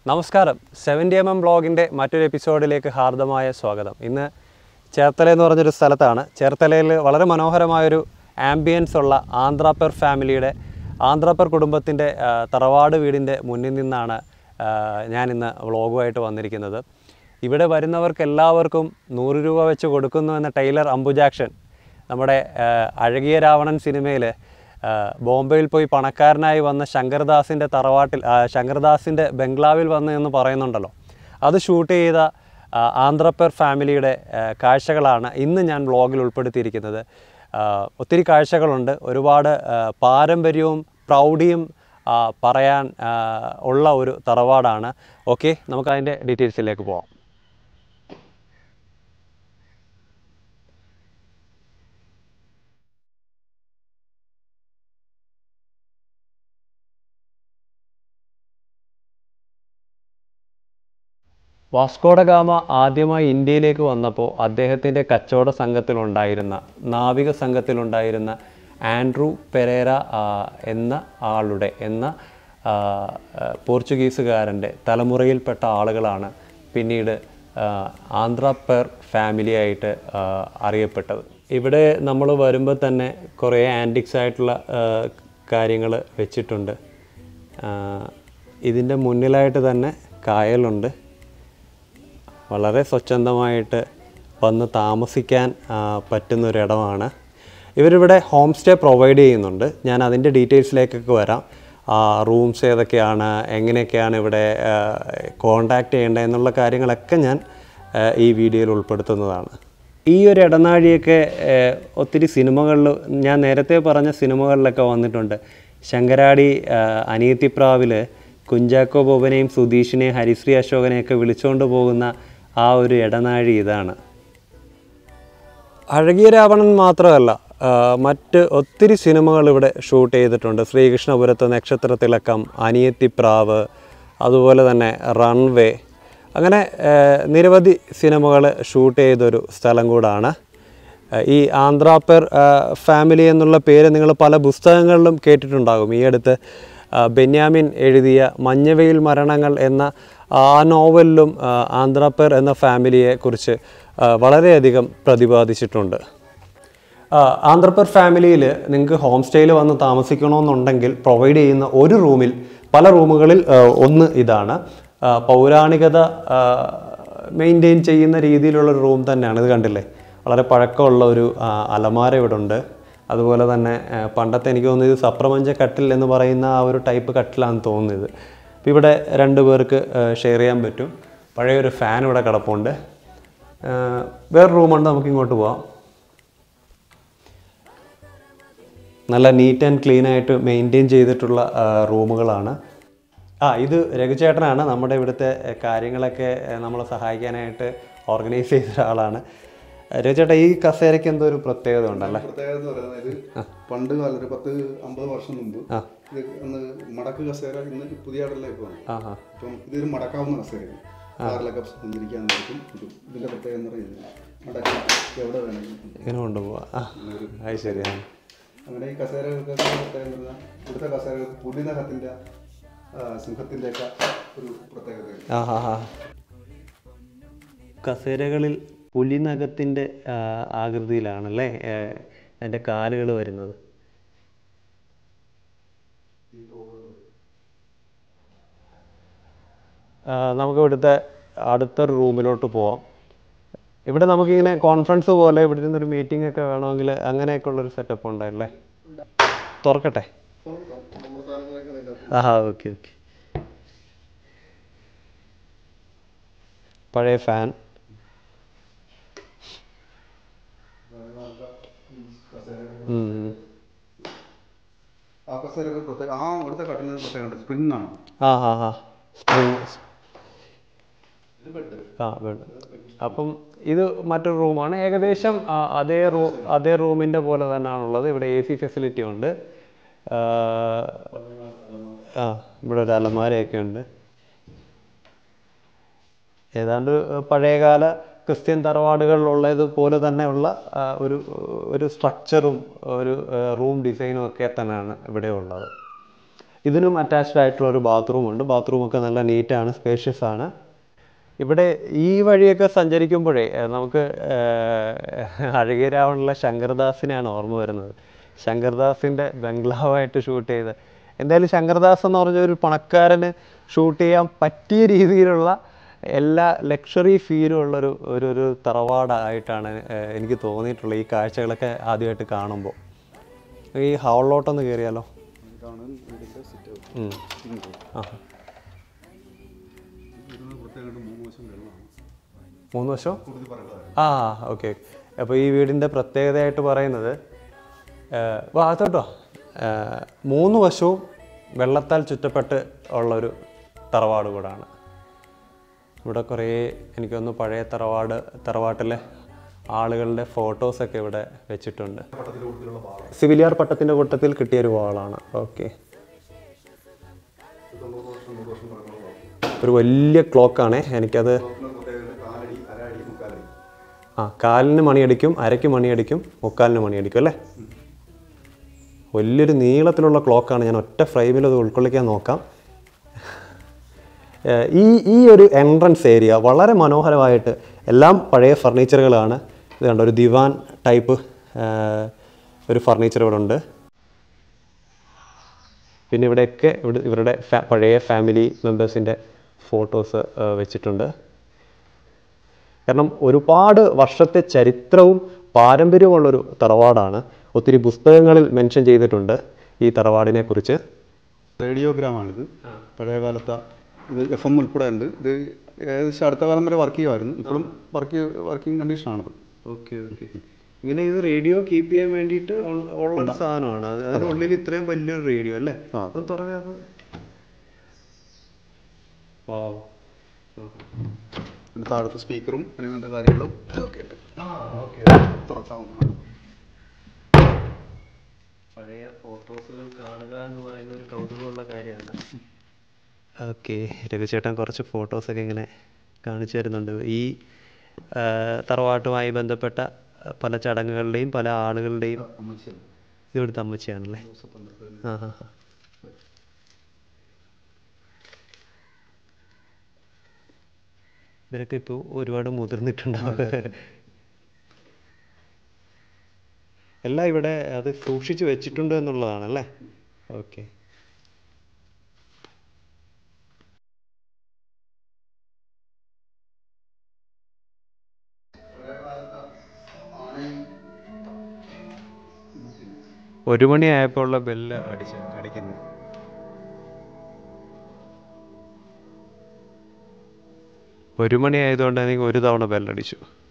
നമസ്കാരം 70mm ബ്ലോഗിൻ്റെ മറ്റൊരു എപ്പിസോഡിലേക്ക് ഹാർദമായ സ്വാഗതം. ഇന്ന് ചേർത്തല എന്ന് പറഞ്ഞൊരു സ്ഥലത്താണ്. ചേർത്തലയിൽ വളരെ മനോഹരമായൊരു ആംബിയൻസ് ഉള്ള ആന്ധ്രാപ്പർ ഫാമിലിയുടെ ആന്ധ്രാപ്പർ കുടുംബത്തിൻ്റെ തറവാട് വീടിൻ്റെ മുന്നിൽ നിന്നാണ് ഞാനിന്ന് വ്ളോഗുമായിട്ട് വന്നിരിക്കുന്നത്. ഇവിടെ വരുന്നവർക്ക് എല്ലാവർക്കും 100 രൂപ വെച്ച് കൊടുക്കുന്നു എന്ന ടൈലർ അംബുജാക്ഷൻ നമ്മുടെ അഴകിയ രാവണൻ സിനിമയിൽ ബോംബെയിൽ പോയി പണക്കാരനായി വന്ന ശങ്കർദാസിൻ്റെ തറവാട്ടിൽ ശങ്കർദാസിൻ്റെ ബംഗ്ലാവിൽ വന്നു എന്ന് പറയുന്നുണ്ടല്ലോ, അത് ഷൂട്ട് ചെയ്ത ആന്ധ്രാപ്പർ ഫാമിലിയുടെ കാഴ്ചകളാണ് ഇന്ന് ഞാൻ വ്ളോഗിൽ ഉൾപ്പെടുത്തിയിരിക്കുന്നത്. ഒത്തിരി കാഴ്ചകളുണ്ട്, ഒരുപാട് പാരമ്പര്യവും പ്രൗഢിയും പറയാൻ ഉള്ള ഒരു തറവാടാണ്. ഓക്കെ, നമുക്കതിൻ്റെ ഡീറ്റെയിൽസിലേക്ക് പോകാം. വാസ്കോഡ ഗാമ ആദ്യമായി ഇന്ത്യയിലേക്ക് വന്നപ്പോൾ അദ്ദേഹത്തിൻ്റെ കച്ചവട സംഘത്തിലുണ്ടായിരുന്ന നാവിക സംഘത്തിലുണ്ടായിരുന്ന ആൻഡ്രൂ പെരേര എന്ന പോർച്ചുഗീസുകാരൻ്റെ തലമുറയിൽപ്പെട്ട ആളുകളാണ് പിന്നീട് ആന്ധ്രാപ്പർ ഫാമിലിയായിട്ട് അറിയപ്പെട്ടത്. ഇവിടെ നമ്മൾ വരുമ്പോൾ തന്നെ കുറേ ആൻറ്റിക്സ് ആയിട്ടുള്ള കാര്യങ്ങൾ വെച്ചിട്ടുണ്ട്. ഇതിൻ്റെ മുന്നിലായിട്ട് തന്നെ കായലുണ്ട്. വളരെ സ്വച്ഛന്തമായിട്ട് വന്ന് താമസിക്കാൻ പറ്റുന്നൊരിടമാണ്. ഇവരിവിടെ ഹോം സ്റ്റേ പ്രൊവൈഡ് ചെയ്യുന്നുണ്ട്. ഞാൻ അതിൻ്റെ ഡീറ്റെയിൽസിലേക്കൊക്കെ വരാം. റൂംസ് ഏതൊക്കെയാണ്, എങ്ങനെയൊക്കെയാണ് ഇവിടെ കോണ്ടാക്റ്റ് ചെയ്യേണ്ടത് എന്നുള്ള കാര്യങ്ങളൊക്കെ ഞാൻ ഈ വീഡിയോയിൽ ഉൾപ്പെടുത്തുന്നതാണ്. ഈ ഒരു ഇടനാഴിയൊക്കെ ഒത്തിരി സിനിമകളിൽ, ഞാൻ നേരത്തെ പറഞ്ഞ സിനിമകളിലൊക്കെ വന്നിട്ടുണ്ട്. ശങ്കരാടി അനിയത്തിപ്രാവിൽ കുഞ്ചാക്കോ ബോബനെയും സുധീഷിനെയും ഹരിശ്രീ അശോകനെയൊക്കെ വിളിച്ചുകൊണ്ട് പോകുന്ന ആ ഒരു ഇടനാഴി ഇതാണ്. അഴകിയ രാവണൻ മാത്രമല്ല, മറ്റ് ഒത്തിരി സിനിമകൾ ഇവിടെ ഷൂട്ട് ചെയ്തിട്ടുണ്ട്. ശ്രീകൃഷ്ണപുരത്ത് നക്ഷത്രത്തിലക്കം, അനിയത്തിപ്രാവ്, അതുപോലെ തന്നെ റൺവേ, അങ്ങനെ നിരവധി സിനിമകൾ ഷൂട്ട് ചെയ്തൊരു സ്ഥലം കൂടാണ്. ഈ ആന്ധ്രാപ്പർ ഫാമിലി എന്നുള്ള പേര് നിങ്ങൾ പല പുസ്തകങ്ങളിലും കേട്ടിട്ടുണ്ടാകും. ഈ അടുത്ത് ബെന്യാമിൻ എഴുതിയ മഞ്ഞവെയിൽ മരണങ്ങൾ എന്ന ആ നോവലിലും ആന്ധ്രാപ്പർ എന്ന ഫാമിലിയെക്കുറിച്ച് വളരെയധികം പ്രതിപാദിച്ചിട്ടുണ്ട്. ആന്ധ്രാപ്പർ ഫാമിലിയിൽ നിങ്ങൾക്ക് ഹോം സ്റ്റേയിൽ വന്ന് താമസിക്കണമെന്നുണ്ടെങ്കിൽ പ്രൊവൈഡ് ചെയ്യുന്ന ഒരു റൂമിൽ, പല റൂമുകളിൽ ഒന്ന് ഇതാണ്. പൗരാണികത മെയിൻറ്റെയിൻ ചെയ്യുന്ന രീതിയിലുള്ളൊരു റൂം തന്നെയാണ്. ഇത് കണ്ടില്ലേ, വളരെ പഴക്കമുള്ള ഒരു അലമാര ഇവിടെ ഉണ്ട്. അതുപോലെ തന്നെ പണ്ടത്തെ, എനിക്ക് തോന്നുന്നത് ഇത് സപ്രപഞ്ച കട്ടിൽ എന്ന് പറയുന്ന ആ ഒരു ടൈപ്പ് കട്ടിലാണെന്ന് തോന്നുന്നത്. അപ്പോൾ ഇവിടെ 2 പേർക്ക് ഷെയർ ചെയ്യാൻ പറ്റും. പഴയൊരു ഫാൻ ഇവിടെ കിടപ്പുണ്ട്. വേറെ റൂമുണ്ട്, നമുക്ക് ഇങ്ങോട്ട് പോവാം. നല്ല നീറ്റ് ആൻഡ് ക്ലീൻ ആയിട്ട് മെയിൻറ്റെയിൻ ചെയ്തിട്ടുള്ള റൂമുകളാണ്. ഇത് രഘുചേട്ടനാണ്, നമ്മുടെ ഇവിടുത്തെ കാര്യങ്ങളൊക്കെ നമ്മളെ സഹായിക്കാനായിട്ട് ഓർഗനൈസ് ചെയ്ത ഒരാളാണ്. രഘുചേട്ടാ, ഈ കസേരയ്ക്ക് എന്തോ ഒരു പ്രത്യേകത ഉണ്ടല്ലേ? പ്രത്യേകത എന്ന് പറയുന്നത്, ഇത് പണ്ട് കാലം ഒരു 10-50 വർഷം മുമ്പ് ഇത് അന്ന് മടക്ക് കസേര, ഇന്ന് പുതിയ ആടലേക്ക് വന്നു. അപ്പം ഇതൊരു മടക്കാവുന്ന കസേരയാണ്. കാറിലൊക്കെ സഞ്ചരിക്കാൻ പറ്റും. ഇതിന്റെ പ്രത്യേകത എന്ന് പറയുന്നത് മടക്കി എവിടെ വേണമെങ്കിലും ഇങ്ങനെ കൊണ്ടുപോവാം. അത് ശരിയാണ്. അങ്ങനെ ഈ കസേരകൾക്ക് പ്രത്യേകത, ഇവിടുത്തെ കസേരകൾക്ക് പുലിനഖത്തിന്റെ സിംഹത്തിന്റെ ഒക്കെ ഒരു പ്രത്യേകതയാണ്. കസേരകളിൽ പുലിനഖത്തിൻ്റെ ആകൃതിയിലാണല്ലേ അതിൻ്റെ കാലുകൾ വരുന്നത്. നമുക്ക് ഇവിടുത്തെ അടുത്തൊരു റൂമിലോട്ട് പോവാം. ഇവിടെ നമുക്കിങ്ങനെ കോൺഫറൻസ് പോലെ ഇവിടെ ഇരുന്നൊരു മീറ്റിംഗ് ഒക്കെ വേണമെങ്കിൽ അങ്ങനെയൊക്കെ ഉള്ളൊരു സെറ്റപ്പ് ഉണ്ടല്ലേ? തുറക്കട്ടെ? ഓക്കെ. പഴയ ഫാൻ. അപ്പം ഇത് മറ്റൊരു റൂമാണ്. ഏകദേശം അതേ റൂമിൻ്റെ പോലെ തന്നെയാണുള്ളത്. ഇവിടെ AC ഫെസിലിറ്റി ഉണ്ട്. ഇവിടെ ഒരു അലമാരയൊക്കെ ഉണ്ട്. ഏതാണ്ട് പഴയകാല ക്രിസ്ത്യൻ തറവാടുകളിലുള്ളതുപോലെ തന്നെയുള്ള ഒരു സ്ട്രക്ചറും ഒരു റൂം ഡിസൈനും ഒക്കെ തന്നെയാണ് ഇവിടെ ഉള്ളത്. ഇതിനും അറ്റാച്ച്ഡ് ആയിട്ടുള്ള ഒരു ബാത്റൂമുണ്ട്. ബാത്റൂമൊക്കെ നല്ല നീറ്റാണ്, സ്പേഷ്യസ് ആണ്. ഇവിടെ ഈ വഴിയൊക്കെ സഞ്ചരിക്കുമ്പോഴേ നമുക്ക് അഴകിരാവുള്ള ശങ്കർദാസിനെയാണ് ഓർമ്മ വരുന്നത്. ശങ്കർദാസിൻ്റെ ബംഗ്ലാവായിട്ട് ഷൂട്ട് ചെയ്ത്, എന്തായാലും ശങ്കർദാസ് എന്ന് പറഞ്ഞ ഒരു പണക്കാരന് ഷൂട്ട് ചെയ്യാൻ പറ്റിയ രീതിയിലുള്ള എല്ലാ ലക്ഷറി ഫീലും ഉള്ളൊരു ഒരു തറവാടായിട്ടാണ് എനിക്ക് തോന്നിയിട്ടുള്ളത് ഈ കാഴ്ചകളൊക്കെ ആദ്യമായിട്ട് കാണുമ്പോൾ. ഈ ഹാളിലോട്ടൊന്ന് കയറിയാലോ? ആ, 3 വശം. ആ, ഓക്കെ. അപ്പോൾ ഈ വീടിൻ്റെ പ്രത്യേകതയായിട്ട് പറയുന്നത് ഭാഗത്തോട്ടോ 3 വശവും വെള്ളത്താൽ ചുറ്റപ്പെട്ട് ഉള്ളൊരു തറവാട് കൂടാണ്. ഇവിടെ കുറേ എനിക്കൊന്ന് പഴയ തറവാട്ടിലെ ആളുകളുടെ ഫോട്ടോസൊക്കെ ഇവിടെ വെച്ചിട്ടുണ്ട്. സിവിലിയാർ പട്ടത്തിൻ്റെ കൂട്ടത്തിൽ കിട്ടിയൊരു വാളാണ്. ഓക്കെ. ഒരു വലിയ ക്ലോക്കാണേ. എനിക്കത് കാലിന് മണിയടിക്കും, അരയ്ക്ക് മണിയടിക്കും, മുക്കാലിന് മണിയടിക്കും അല്ലേ. വലിയൊരു നീളത്തിലുള്ള ക്ലോക്കാണ്. ഞാൻ ഒറ്റ ഫ്രെയിമിൽ അത് ഉൾക്കൊള്ളിക്കാൻ നോക്കാം. ഈ ഒരു എൻട്രൻസ് ഏരിയ വളരെ മനോഹരമായിട്ട്, എല്ലാം പഴയ ഫർണിച്ചറുകളാണ്. ഇത് കണ്ടോ, ഒരു ദിവാൻ ടൈപ്പ് ഒരു ഫർണിച്ചർ ഇവിടെ ഉണ്ട്. പിന്നെ ഇവിടെയൊക്കെ ഇവരുടെ പഴയ ഫാമിലി മെമ്പേഴ്സിൻ്റെ ഫോട്ടോസ് വെച്ചിട്ടുണ്ട്. കാരണം ഒരുപാട് വർഷത്തെ ചരിത്രവും പാരമ്പര്യമുള്ളൊരു തറവാടാണ്. ഒത്തിരി പുസ്തകങ്ങളിൽ മെൻഷൻ ചെയ്തിട്ടുണ്ട് ഈ തറവാടിനെ കുറിച്ച്. റേഡിയോഗ്രാമാണിത്, പഴയ കാലത്തെ. ഇത് FM ഉൾപ്പെടെ ഉണ്ട്. ഇത് ഏകദേശം അടുത്ത കാലം വരെ വർക്ക് ചെയ്യുമായിരുന്നു. ഇപ്പോഴും വർക്കിംഗ് കണ്ടീഷനാണത്. ഓക്കെ. ഇങ്ങനെ ഇത് റേഡിയോ കീപ്പ് ചെയ്യാൻ വേണ്ടിയിട്ട് ഉള്ളൊരു സാധനമാണ്. അതിനുള്ളിൽ ഇത്രയും വലിയൊരു റേഡിയോ അല്ലേ? അത് തുറന്നത്. പിന്നെ താഴത്തെ സ്പീക്കറും അങ്ങനത്തെ കാര്യങ്ങളും തുറക്കാവുന്നതാണ്. പഴയ ഫോട്ടോസുകൾ കാണുക എന്ന് പറയുന്ന ഒരു കൗതുകമുള്ള കാര്യമാണ്. ഓക്കെ, രഘുചേട്ടൻ കുറച്ച് ഫോട്ടോസൊക്കെ ഇങ്ങനെ കാണിച്ചു തരുന്നുണ്ട്. ഈ തറവാട്ടുമായി ബന്ധപ്പെട്ട പല ചടങ്ങുകളുടെയും പല ആളുകളുടെയും. ഇവിടുത്തെ അമ്മച്ചിയാണല്ലേ? ഇവരൊക്കെ ഇപ്പോൾ ഒരുപാട് മുതിർന്നിട്ടുണ്ടാവും. എല്ലാം ഇവിടെ അത് സൂക്ഷിച്ച് വെച്ചിട്ടുണ്ട് എന്നുള്ളതാണല്ലേ? ഓക്കെ. ഒരു മണിയായപ്പോൾ ഉള്ള ബെല്ല് അടിക്കുന്നു. ഒരു മണി ആയതുകൊണ്ട് എനിക്ക് ഒരു തവണ ബെല്ലടിച്ചു.